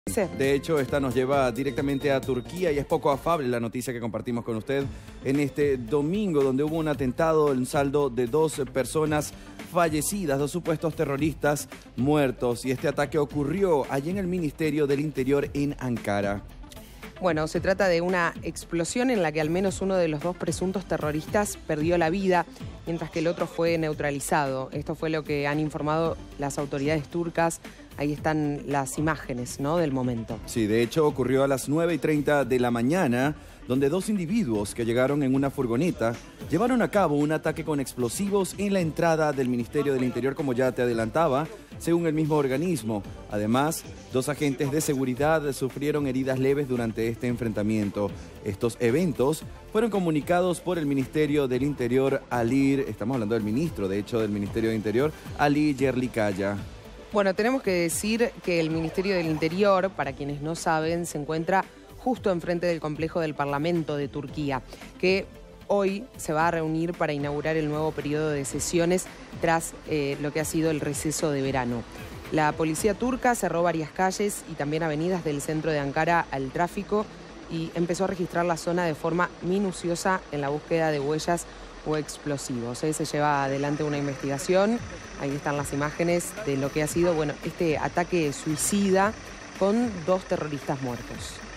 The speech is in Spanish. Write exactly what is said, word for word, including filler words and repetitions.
Sí. De hecho, esta nos lleva directamente a Turquía y es poco afable la noticia que compartimos con usted en este domingo, donde hubo un atentado en saldo de dos personas fallecidas, dos supuestos terroristas muertos. Y este ataque ocurrió allí en el Ministerio del Interior en Ankara. Bueno, se trata de una explosión en la que al menos uno de los dos presuntos terroristas perdió la vida, mientras que el otro fue neutralizado. Esto fue lo que han informado las autoridades turcas. Ahí están las imágenes, ¿no?, del momento. Sí, de hecho ocurrió a las nueve y treinta de la mañana, donde dos individuos que llegaron en una furgoneta llevaron a cabo un ataque con explosivos en la entrada del Ministerio del Interior, como ya te adelantaba, según el mismo organismo. Además, dos agentes de seguridad sufrieron heridas leves durante este enfrentamiento. Estos eventos fueron comunicados por el Ministerio del Interior, Ali, estamos hablando del ministro, de hecho, del Ministerio del Interior, Ali Yerlikaya. Bueno, tenemos que decir que el Ministerio del Interior, para quienes no saben, se encuentra justo enfrente del complejo del Parlamento de Turquía, que hoy se va a reunir para inaugurar el nuevo periodo de sesiones tras eh, lo que ha sido el receso de verano. La policía turca cerró varias calles y también avenidas del centro de Ankara al tráfico y empezó a registrar la zona de forma minuciosa en la búsqueda de huellas o explosivos. ¿eh? Se lleva adelante una investigación. Ahí están las imágenes de lo que ha sido, bueno, este ataque suicida con dos terroristas muertos.